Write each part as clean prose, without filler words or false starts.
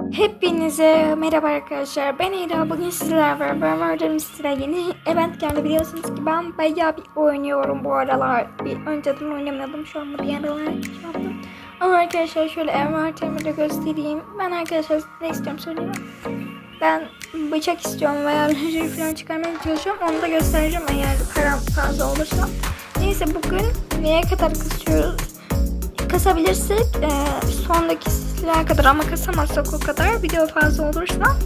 Hepinize merhaba arkadaşlar. Ben İra. Bugün sizlerle beraber Murder Mystery'e yeni event geldi. Biliyorsunuz ki ben bayağı bir oynuyorum bu aralar. Bir önceden oynamıyordum. Şu anda bir aralar yaptım. Ama arkadaşlar şöyle envanterimi de göstereyim. Ben arkadaşlar ne istiyorum söyleyeyim. Ben bıçak istiyorum veya bir falan çıkarmaya çalışıyorum. Onu da göstereceğim eğer param fazla olursa. Neyse bugün neye kadar kasıyoruz? Kasabilirsek sondaki silahlara kadar, ama kasamazsak o kadar video fazla olursa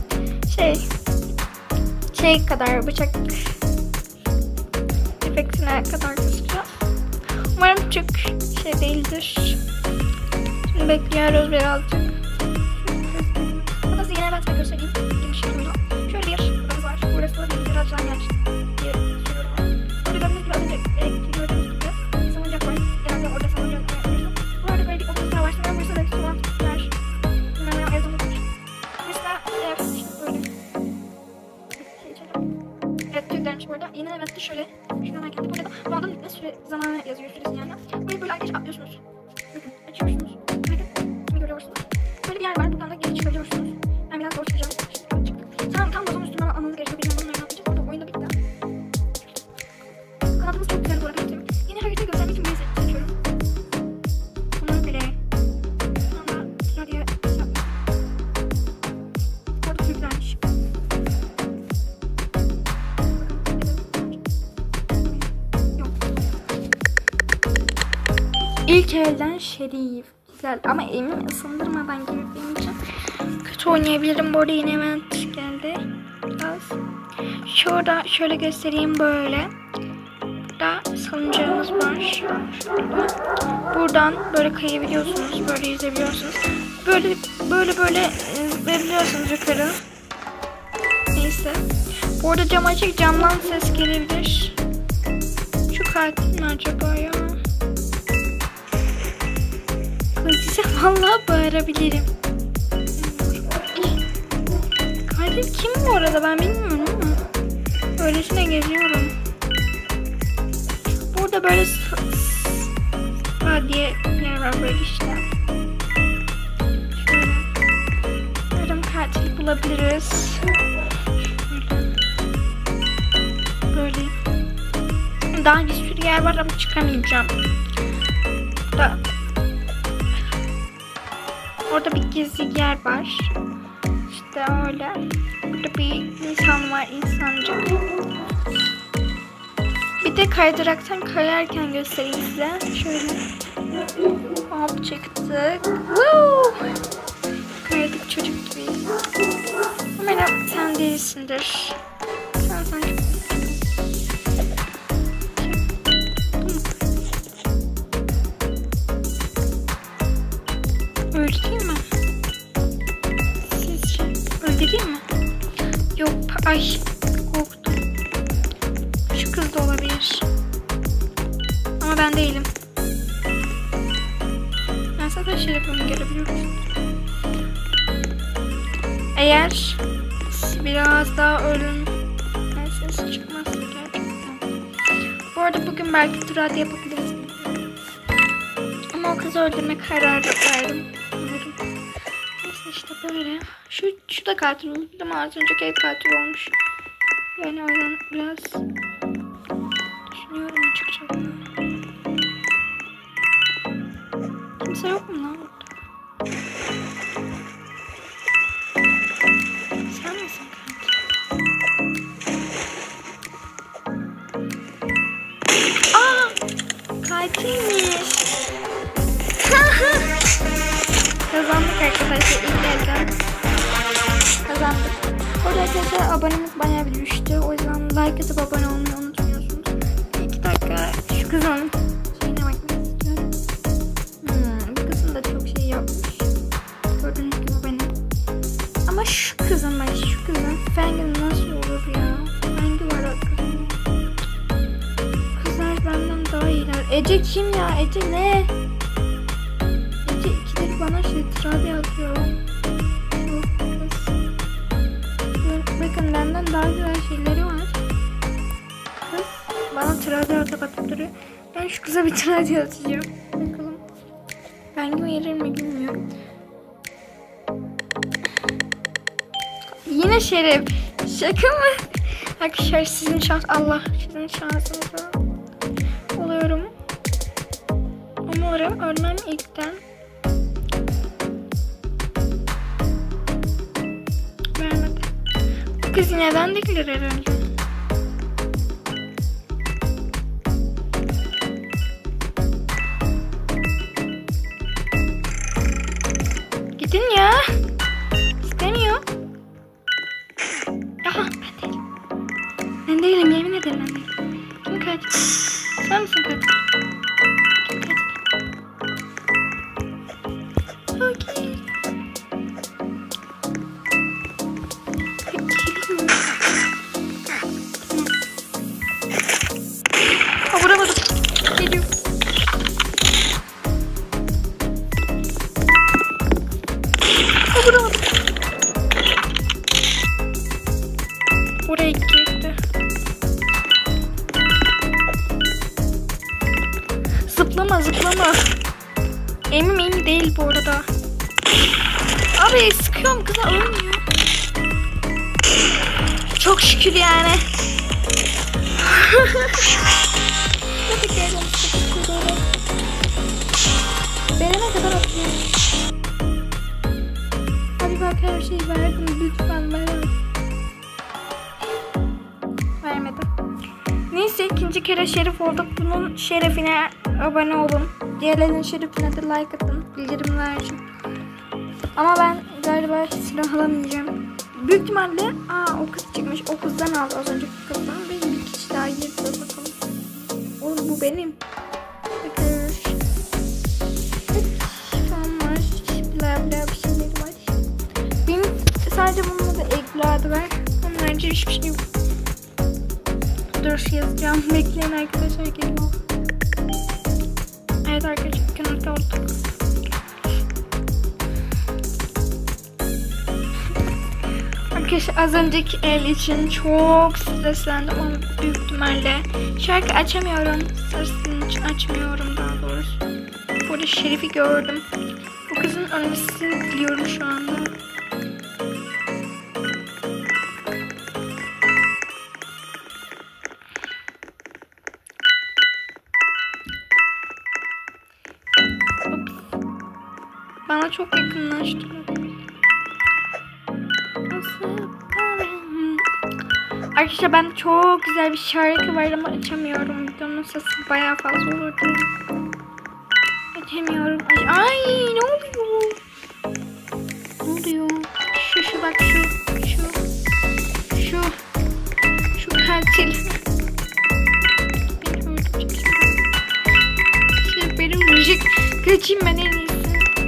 şey kadar bıçak efektine kadar kasacağız. Umarım çok şey değildir. Şimdi bekliyoruz birazcık. Burası yine ben göstereyim. Geniş burada. Şöyle bir odamız var. Burası da bir biraz daha genç diye söylüyorum. Burada gördüğünüz gibi az önce gördüğünüz gibi salıncak var. Genelde orada salıncak var. Bu arada böyle bir otobüsler var. Sonra burası da bir soğan tutlar. Bunlarla evde tutmuş. Mesela işte böyle şey içelim. Evet, Türklermiş bu arada. Yeni eventte şöyle. Şuradan hareketli. Burada da round'un ne süre zamanı yazıyor, süresi yani. Böyle arkadaşlar atlıyorsunuz. Bakın açıyorsunuz. Bakın şimdi görüyorsunuz. Böyle bir yer var. Buradan da geri çıkabiliyorsunuz. Ben biraz zor çıkacağım. Tam bazonun üstünden almanız gerekiyor. Bilmiyorum bunları yapacağız. Burada oyunda bitti. Kanatımız çok güzel bu arada. Yeni harita göstermek için bir seçiyorum. Bunlar bile. Sonra radyo yapmış. Orada Türklermiş. Yok. İlk elden Şerif. Güzel ama elimi ısındırmadan gibi benim için kötü oynayabilirim. Bu arada yine event geldi. Biraz. Şurada şöyle göstereyim böyle. Burada salıncağımız var. Şurada. Buradan böyle kayabiliyorsunuz. Böyle yüzebiliyorsunuz. Böyle verebiliyorsunuz yukarı. Neyse. Bu arada cam açık. Camdan ses gelebilir. Şu katil mi acaba ya? Size vallahi bağırabilirim. Katil kim bu arada ben bilmiyorum ama öylesine geziyorum. Burada böyle diye bir yer var böyle işte. Şöyle. Umarım katil bulabiliriz. Böyle. Daha bir sürü yer var ama çıkamayacağım. Burada. Orada bir gizli yer var. İşte öyle. Burada bir insan var, insancık. Bir de kaydıraktan kayarken göstereyim size. Şöyle. Hop çıktık. Woo! Kaydık çocuk gibi. Umarım sen değilsindir. Sen çok öyle değil mi? Sizce öyle değil mi? Yok, ay korktum. Şu kız da olabilir. Ama ben değilim. Ben zaten şerefimi görebiliyorum. Eğer biraz daha ölüm ses çıkmazsa gerçekten. Bu arada bugün belki turada yapabiliriz. Ama o kızı öldürme kararı verdim. Neyse işte böyle. Şu da katil olmuş ama az önceki ev katil olmuş. Yani o yüzden biraz düşünüyorum açıkçası. Kimse yok mu lan burada? Sen misin katil? Aa! Katilmiş. Kazandık arkadaşlar, ilk elden kazandık. Orada arkadaşlar abonemiz bayağı bir düştü. O yüzden like atıp abone olmayı unutmuyorsunuz. 2 dakika şu kızın şeyine bakmak istiyorum. Bu kızın da çok şey yapmış. Gördüğünüz gibi benim. Ama şu kızın Feng'in nasıl olur ya? Feng'i var o kızın. Kızlar benden daha iyiler. Ece kim ya? Ece ne? Bana trade yazıyor. Bakın benden daha güzel şeyleri var. Kız bana trade atıp duruyor. Ben şu kıza bir trade yazacağım. Bakalım. Ben verir mi bilmiyorum. Yine Şerif. Şaka mı? Arkadaşlar sizin şans, Allah sizin şansınıza oluyorum. Umarım ölmem ilkten. Vermedi. Bu kız neden değildir herhalde. Gidin ya. İstemiyor. Aha ben değilim. Ben değilim, yemin ederim ben değilim. Kim katil? Sen misin katil? Kim katil? Okey. Aa, vuramadım. Geliyor. Aa, vuramadım. Oraya gitti. Zıplama zıplama. Emin değil bu arada. Abi sıkıyorum, kıza ölmüyor. Çok şükür yani. Hadi gelin. Verene kadar atayım. Hadi bak, her şeyi verdim. Lütfen ver. Vermedim. Neyse, ikinci kere şerif olduk. Bunun şerefine abone olun. Diğerlerinin şerefine de like atın. Bildirimler için. Ama ben galiba silah alamayacağım. Büyük ihtimalle o kız çıkmış. O kızdan aldı az önceki kızdan. Ve bir kişi daha girdi. Bakalım. Oğlum bu benim. Bakın. Fan var. Bla bla bir şeyler var. Benim sadece bunun da eklerdi var. Onlarca hiçbir şey yok. Dur yazacağım. Bekleyin arkadaşlar, geliyor. Evet arkadaşlar, kenarda olduk. Arkadaşlar az önceki el için çok streslendim ama büyük ihtimalle şarkı açamıyorum. Sesini için açmıyorum daha doğrusu. Burada Şerif'i gördüm. Bu kızın ölmesini diliyorum şu anda. Bana çok yakınlaştılar. Arkadaşlar ben çok güzel bir şarkı var ama açamıyorum. Videonun sesi bayağı fazla olur diye. Açamıyorum. Ay ne oluyor? Ne oluyor? Şu bak şu katil. Benim müzik kaçayım ben en iyisi.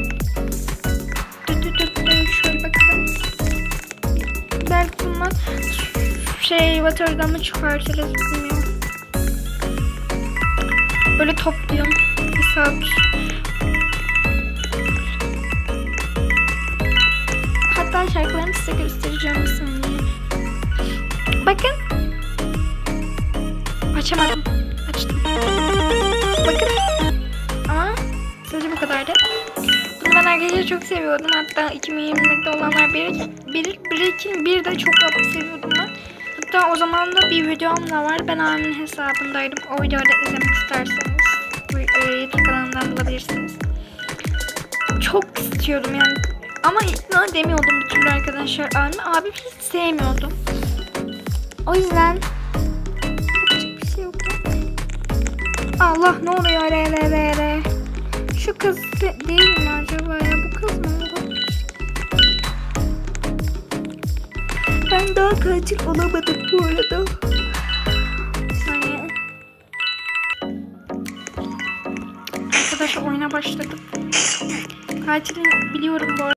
Şöyle bakalım. Belki bundan Rotterdam'ı çıkartırız, bilmiyorum. Böyle topluyorum. Bir saat. Hatta şarkılarını size göstereceğim bir saniye. Bakın. Açamadım. Açtım. Bakın. Ama sadece bu kadardı. Bunu ben arkadaşlar çok seviyordum. Hatta 2020'de olanlar bir de çok seviyordum ben. Hatta o zaman da bir videom da var. Ben abimin hesabındaydım. O videoda izlemek isterseniz YouTube kanalından bulabilirsiniz. Çok istiyordum yani. Ama ikna demiyordum bir türlü arkadaşlar. Abim hiç sevmiyordum. O yüzden yapacak bir şey yok. Allah ne oluyor re. Şu kız değil mi acaba ya? Bu kız mı? Ben daha katil olamadım bu arada. Bir saniye. Arkadaşlar oyuna başladım. Katilini biliyorum bu arada.